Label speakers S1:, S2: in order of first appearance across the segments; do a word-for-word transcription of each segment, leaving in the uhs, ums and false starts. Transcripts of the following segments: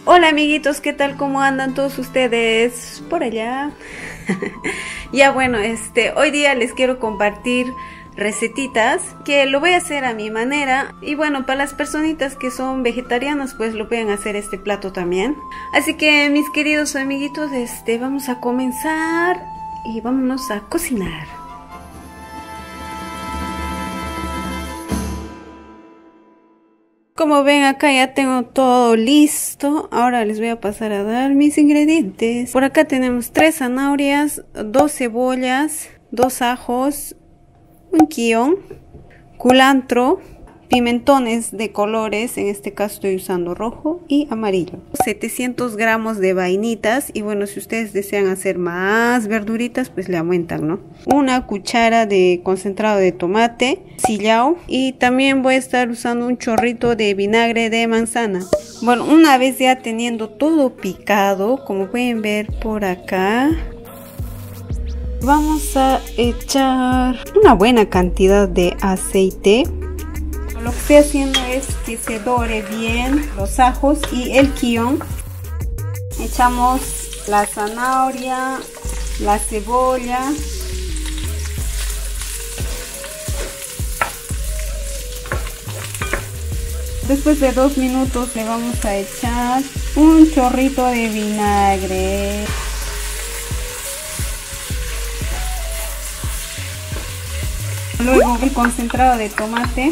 S1: Hola amiguitos, ¿qué tal? ¿Cómo andan todos ustedes por allá? Ya bueno, este, hoy día les quiero compartir recetitas que lo voy a hacer a mi manera, y bueno, para las personitas que son vegetarianas pues lo pueden hacer este plato también. Así que mis queridos amiguitos, este, vamos a comenzar y vámonos a cocinar. Como ven, acá ya tengo todo listo. Ahora les voy a pasar a dar mis ingredientes. Por acá tenemos tres zanahorias, dos cebollas, dos ajos, un guión, culantro, pimentones de colores, en este caso estoy usando rojo y amarillo, setecientos gramos de vainitas, y bueno, si ustedes desean hacer más verduritas pues le aumentan, ¿no? Una cuchara de concentrado de tomate, sillao, y también voy a estar usando un chorrito de vinagre de manzana. Bueno, una vez ya teniendo todo picado, como pueden ver por acá, vamos a echar una buena cantidad de aceite. Lo que estoy haciendo es que se dore bien los ajos y el guión. Echamos la zanahoria, la cebolla, después de dos minutos le vamos a echar un chorrito de vinagre. Luego el concentrado de tomate.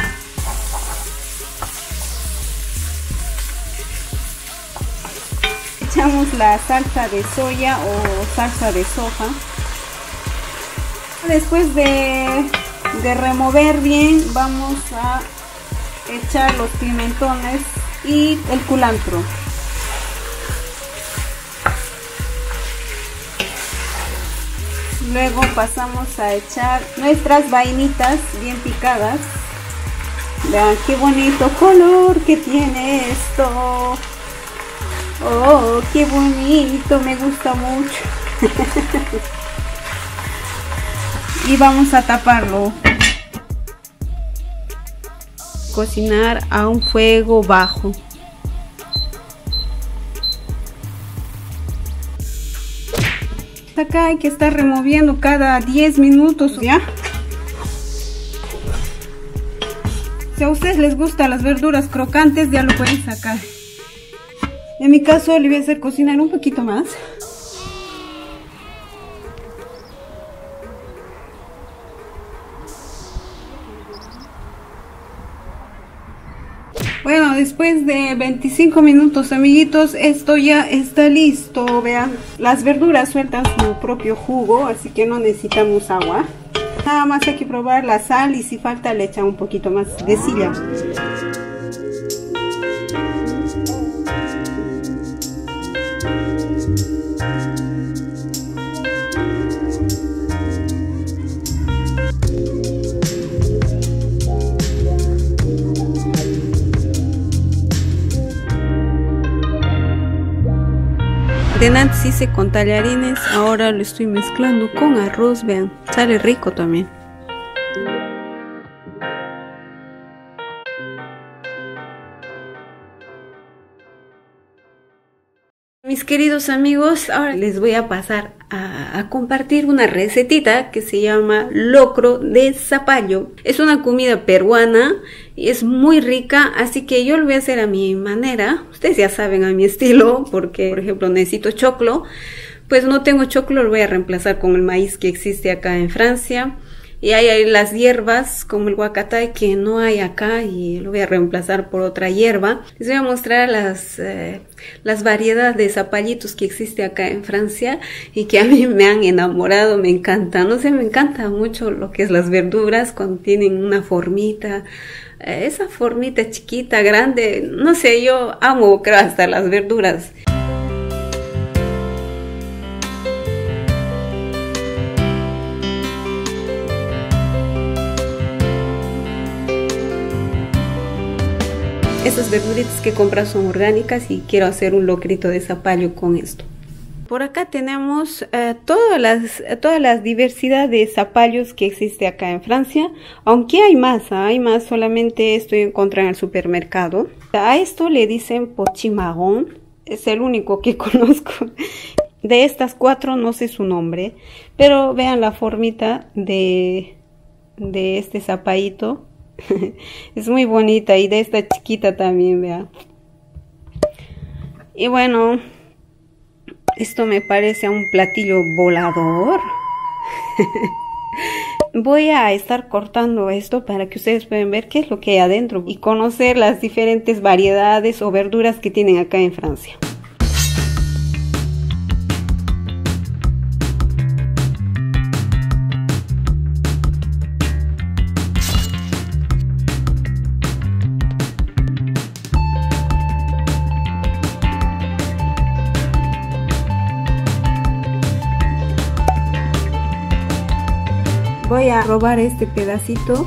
S1: Echamos la salsa de soya o salsa de soja. Después de, de remover bien, vamos a echar los pimentones y el culantro. Luego pasamos a echar nuestras vainitas bien picadas. Vean qué bonito color que tiene esto. Oh, qué bonito, me gusta mucho. Y vamos a taparlo. Cocinar a un fuego bajo. Acá hay que estar removiendo cada diez minutos, ¿ya? Si a ustedes les gustan las verduras crocantes, ya lo pueden sacar. En mi caso le voy a hacer cocinar un poquito más. Bueno, después de veinticinco minutos, amiguitos, esto ya está listo. Vean, las verduras sueltan su propio jugo, así que no necesitamos agua. Nada más hay que probar la sal y si falta le echan un poquito más de silla. De antes hice con tallarines, ahora lo estoy mezclando con arroz, vean, sale rico también. Mis queridos amigos, ahora les voy a pasar a, a compartir una recetita que se llama locro de zapallo. Es una comida peruana y es muy rica, así que yo lo voy a hacer a mi manera. Ustedes ya saben, a mi estilo, porque por ejemplo necesito choclo. Pues no tengo choclo, lo voy a reemplazar con el maíz que existe acá en Francia. Y hay, hay las hierbas como el huacatay que no hay acá y lo voy a reemplazar por otra hierba. Les voy a mostrar las, eh, las variedades de zapallitos que existe acá en Francia y que a mí me han enamorado, me encanta. No sé, me encanta mucho lo que es las verduras cuando tienen una formita. Eh, esa formita chiquita, grande, no sé, yo amo, creo, hasta las verduras. Estas verduritas que compras son orgánicas y quiero hacer un locrito de zapallo con esto. Por acá tenemos uh, todas las, toda la diversidad de zapallos que existe acá en Francia, aunque hay más, hay más, solamente esto encuentro en el supermercado. A esto le dicen pochimarrón, es el único que conozco. De estas cuatro no sé su nombre, pero vean la formita de, de este zapallito. Es muy bonita, y de esta chiquita también, vean. Y bueno, esto me parece un platillo volador. Voy a estar cortando esto para que ustedes puedan ver qué es lo que hay adentro y conocer las diferentes variedades o verduras que tienen acá en Francia. Voy a probar este pedacito.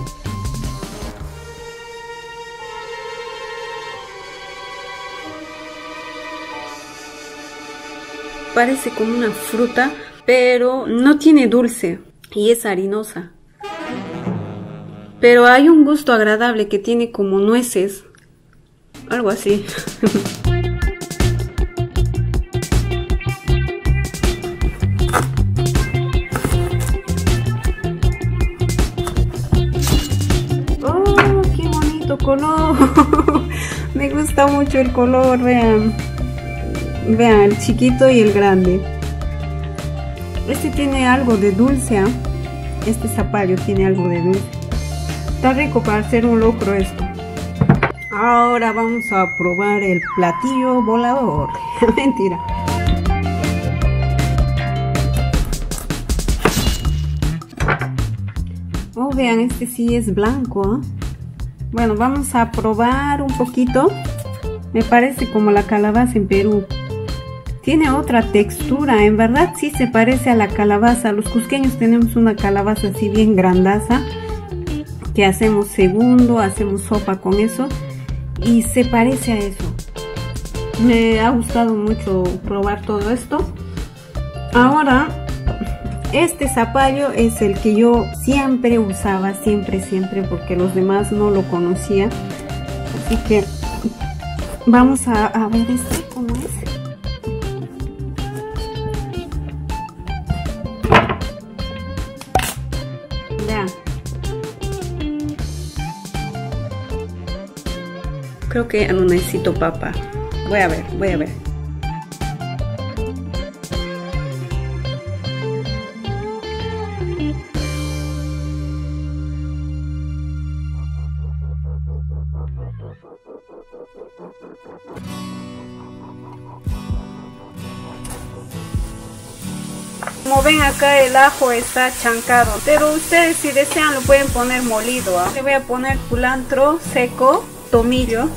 S1: Parece como una fruta, pero no tiene dulce y es harinosa. Pero hay un gusto agradable que tiene como nueces, algo así. Color. Me gusta mucho el color, vean. Vean, el chiquito y el grande. Este tiene algo de dulce, ¿eh? Este zapallo tiene algo de dulce. Está rico para hacer un locro esto. Ahora vamos a probar el platillo volador. Mentira. Oh, vean, este sí es blanco, ¿eh? Bueno, vamos a probar un poquito. Me parece como la calabaza en Perú. Tiene otra textura, en verdad sí se parece a la calabaza. Los cusqueños tenemos una calabaza así bien grandaza, que hacemos segundo, hacemos sopa con eso, y se parece a eso. Me ha gustado mucho probar todo esto. Ahora, este zapallo es el que yo siempre usaba, siempre, siempre, porque los demás no lo conocía. Así que vamos a, a ver este cómo es. Vean. Creo que no necesito papa. Voy a ver, voy a ver. Como ven acá el ajo está chancado, pero ustedes si desean lo pueden poner molido, ¿eh? Le voy a poner culantro seco, tomillo,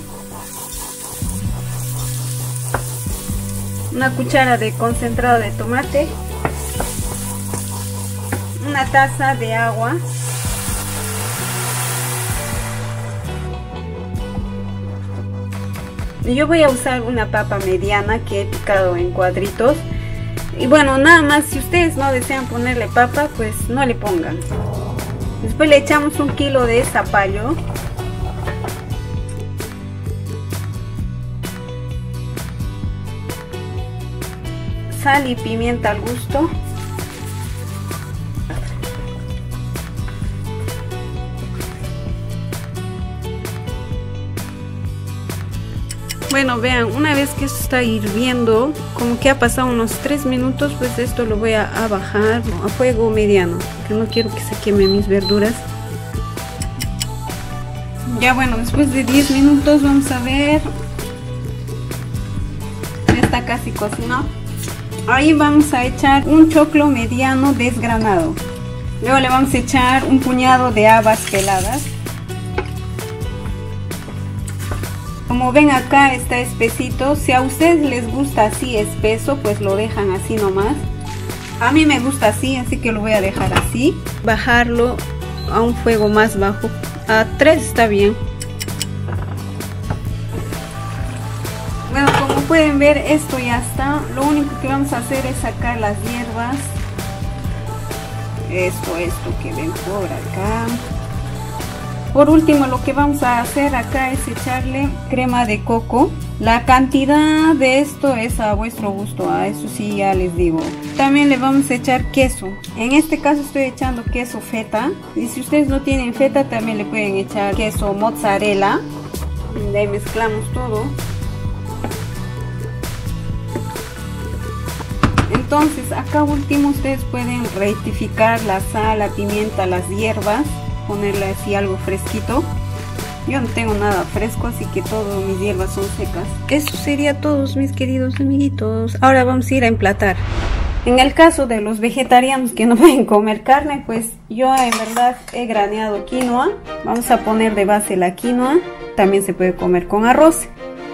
S1: una cuchara de concentrado de tomate, una taza de agua, y yo voy a usar una papa mediana que he picado en cuadritos. Y bueno, nada más, si ustedes no desean ponerle papa, pues no le pongan. Después le echamos un kilo de zapallo. Sal y pimienta al gusto. Bueno, vean, una vez que esto está hirviendo, como que ha pasado unos tres minutos, pues esto lo voy a, a bajar a fuego mediano, porque no quiero que se quemen mis verduras. Ya bueno, después de diez minutos vamos a ver. Ya está casi cocinado. Ahí vamos a echar un choclo mediano desgranado. Luego le vamos a echar un puñado de habas peladas. Como ven acá está espesito. Si a ustedes les gusta así espeso, pues lo dejan así nomás. A mí me gusta así, así que lo voy a dejar así. Bajarlo a un fuego más bajo. A tres está bien. Bueno, como pueden ver, esto ya está. Lo único que vamos a hacer es sacar las hierbas. Esto, esto que ven por acá. Por último, lo que vamos a hacer acá es echarle crema de coco. La cantidad de esto es a vuestro gusto, a eso sí ya les digo. También le vamos a echar queso. En este caso estoy echando queso feta. Y si ustedes no tienen feta, también le pueden echar queso mozzarella. De ahí mezclamos todo. Entonces acá último ustedes pueden rectificar la sal, la pimienta, las hierbas. Ponerle así algo fresquito. Yo no tengo nada fresco, así que todas mis hierbas son secas. Eso sería todo, mis queridos amiguitos. Ahora vamos a ir a emplatar. En el caso de los vegetarianos que no pueden comer carne, pues yo en verdad he graneado quinoa. Vamos a poner de base la quinoa. También se puede comer con arroz.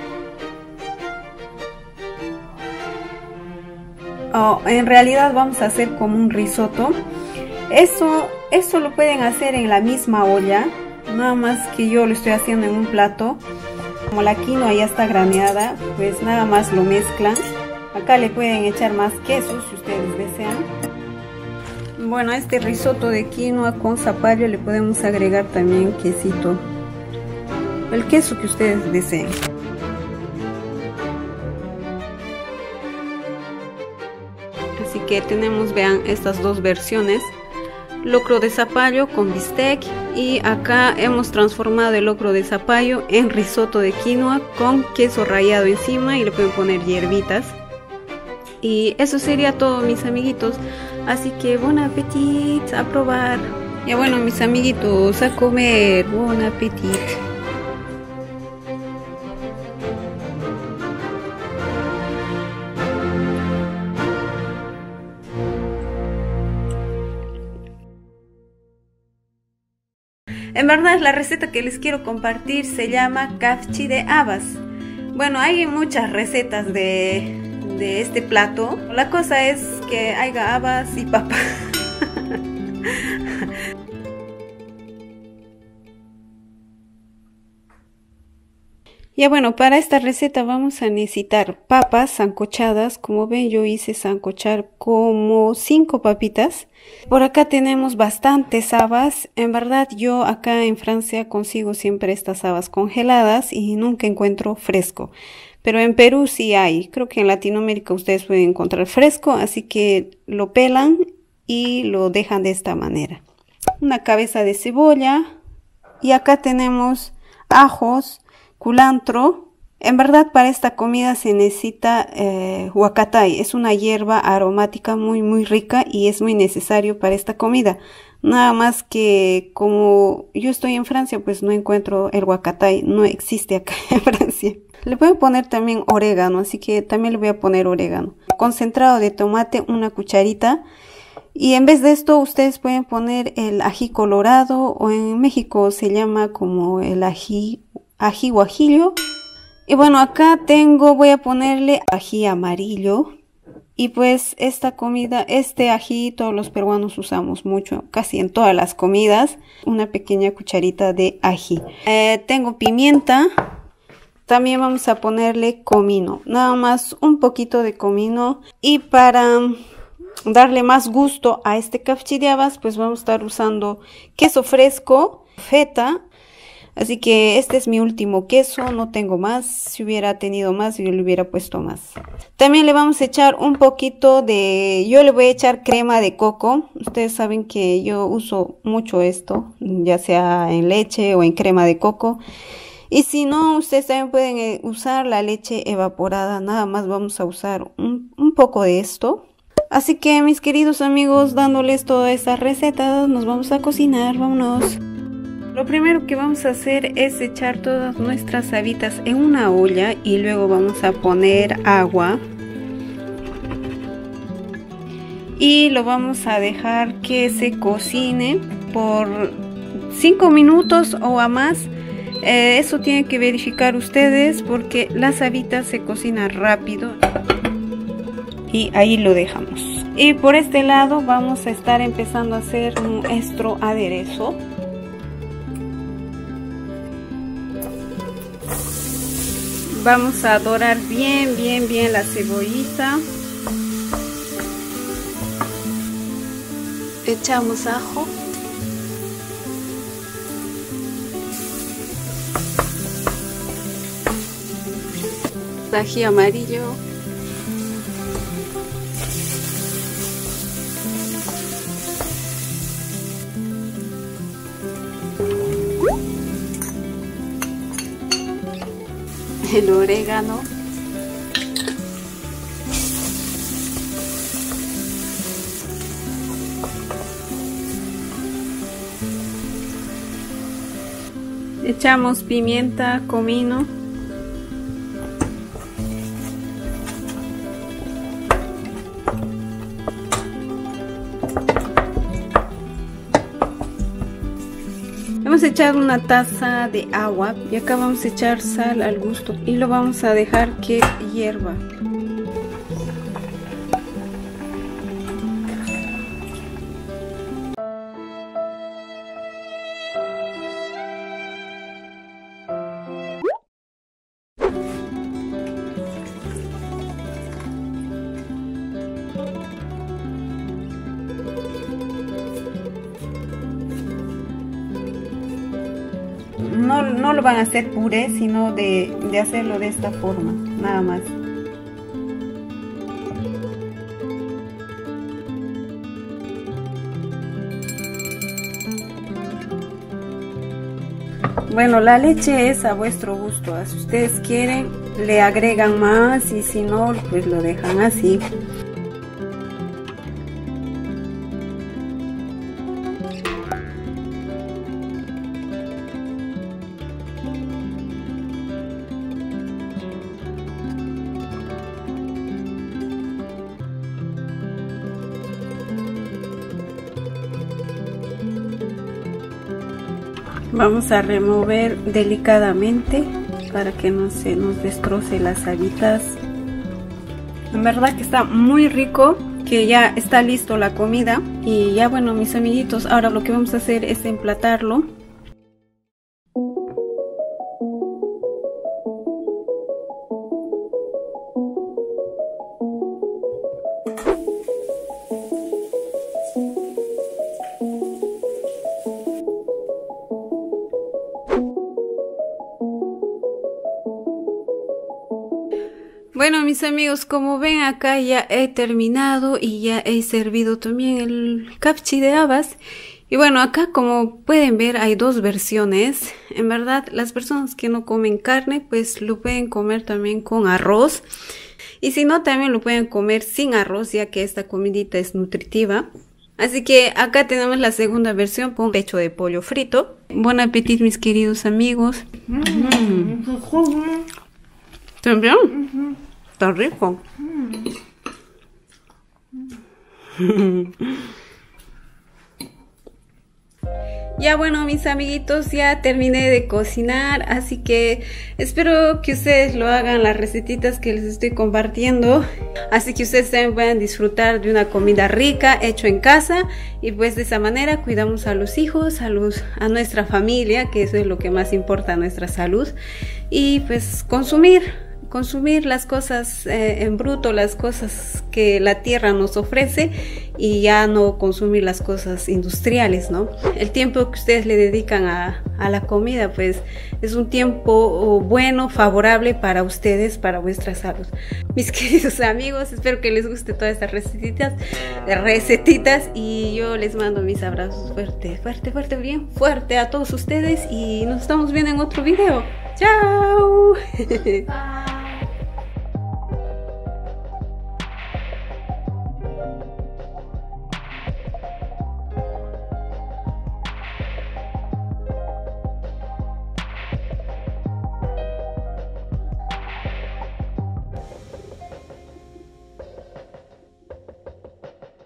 S1: Oh, en realidad vamos a hacer como un risotto. Eso, eso lo pueden hacer en la misma olla. Nada más que yo lo estoy haciendo en un plato. Como la quinoa ya está graneada, pues nada más lo mezclan. Acá le pueden echar más queso si ustedes desean. Bueno, a este risotto de quinoa con zapallo le podemos agregar también quesito. El queso que ustedes deseen. Así que tenemos, vean, estas dos versiones. Locro de zapallo con bistec, y acá hemos transformado el locro de zapallo en risotto de quinoa con queso rallado encima, y le pueden poner hierbitas. Y eso sería todo, mis amiguitos. Así que buen apetito, a probar. Ya bueno, mis amiguitos, a comer. Buen apetito. En verdad la receta que les quiero compartir se llama kafchi de habas. Bueno, hay muchas recetas de, de este plato. La cosa es que haya habas y papa. Ya bueno, para esta receta vamos a necesitar papas sancochadas. Como ven, yo hice sancochar como cinco papitas. Por acá tenemos bastantes habas. En verdad yo acá en Francia consigo siempre estas habas congeladas y nunca encuentro fresco. Pero en Perú sí hay. Creo que en Latinoamérica ustedes pueden encontrar fresco, así que lo pelan y lo dejan de esta manera. Una cabeza de cebolla, y acá tenemos ajos, culantro. En verdad para esta comida se necesita eh, huacatay. Es una hierba aromática muy muy rica y es muy necesario para esta comida. Nada más que como yo estoy en Francia, pues no encuentro el huacatay. No existe acá en Francia. Le voy a poner también orégano, así que también le voy a poner orégano. Concentrado de tomate, una cucharita. Y en vez de esto ustedes pueden poner el ají colorado, o en México se llama como el ají ají guajillo. Y bueno, acá tengo, voy a ponerle ají amarillo. Y pues esta comida, este ají todos los peruanos usamos mucho, casi en todas las comidas. Una pequeña cucharita de ají. Eh, tengo pimienta. También vamos a ponerle comino, nada más un poquito de comino. Y para darle más gusto a este kafchi de habas, pues vamos a estar usando queso fresco, feta. Así que este es mi último queso, no tengo más. Si hubiera tenido más, yo le hubiera puesto más. También le vamos a echar un poquito de... Yo le voy a echar crema de coco. Ustedes saben que yo uso mucho esto, ya sea en leche o en crema de coco. Y si no, ustedes también pueden usar la leche evaporada. Nada más vamos a usar un, un poco de esto. Así que, mis queridos amigos, dándoles todas esas recetas, nos vamos a cocinar. Vámonos. Lo primero que vamos a hacer es echar todas nuestras habitas en una olla y luego vamos a poner agua. Y lo vamos a dejar que se cocine por cinco minutos o a más. Eh, eso tienen que verificar ustedes porque las habitas se cocinan rápido. Y ahí lo dejamos. Y por este lado vamos a estar empezando a hacer nuestro aderezo. Vamos a dorar bien, bien, bien la cebollita. Echamos ajo. ají amarillo. El orégano. Echamos pimienta, comino. Hemos echado una taza de agua y acá vamos a echar sal al gusto y lo vamos a dejar que hierva. No, no lo van a hacer puré, sino de, de hacerlo de esta forma, nada más. Bueno, la leche es a vuestro gusto, si ustedes quieren le agregan más y si no, pues lo dejan así. Vamos a remover delicadamente para que no se nos destroce las habitas. En verdad que está muy rico, que ya está listo la comida. Y ya bueno, mis amiguitos, ahora lo que vamos a hacer es emplatarlo. Bueno, mis amigos, como ven acá ya he terminado y ya he servido también el capchi de habas. Y bueno, acá como pueden ver hay dos versiones. En verdad, las personas que no comen carne, pues lo pueden comer también con arroz. Y si no, también lo pueden comer sin arroz, ya que esta comidita es nutritiva. Así que acá tenemos la segunda versión con pecho de pollo frito. Buen apetito, mis queridos amigos. Mm. ¿También? Uh-huh. Está rico. Mm. Ya bueno, mis amiguitos, ya terminé de cocinar, así que espero que ustedes lo hagan, las recetitas que les estoy compartiendo, así que ustedes también puedan disfrutar de una comida rica, hecho en casa, y pues de esa manera cuidamos a los hijos, a, los, a nuestra familia, que eso es lo que más importa, nuestra salud, y pues consumir. consumir las cosas eh, en bruto, las cosas que la tierra nos ofrece y ya no consumir las cosas industriales, ¿no? El tiempo que ustedes le dedican a, a la comida, pues es un tiempo bueno, favorable para ustedes, para vuestra salud. Mis queridos amigos, espero que les guste todas estas recetitas, recetitas y yo les mando mis abrazos fuerte, fuerte, fuerte, bien fuerte a todos ustedes y nos estamos viendo en otro video. ¡Chao!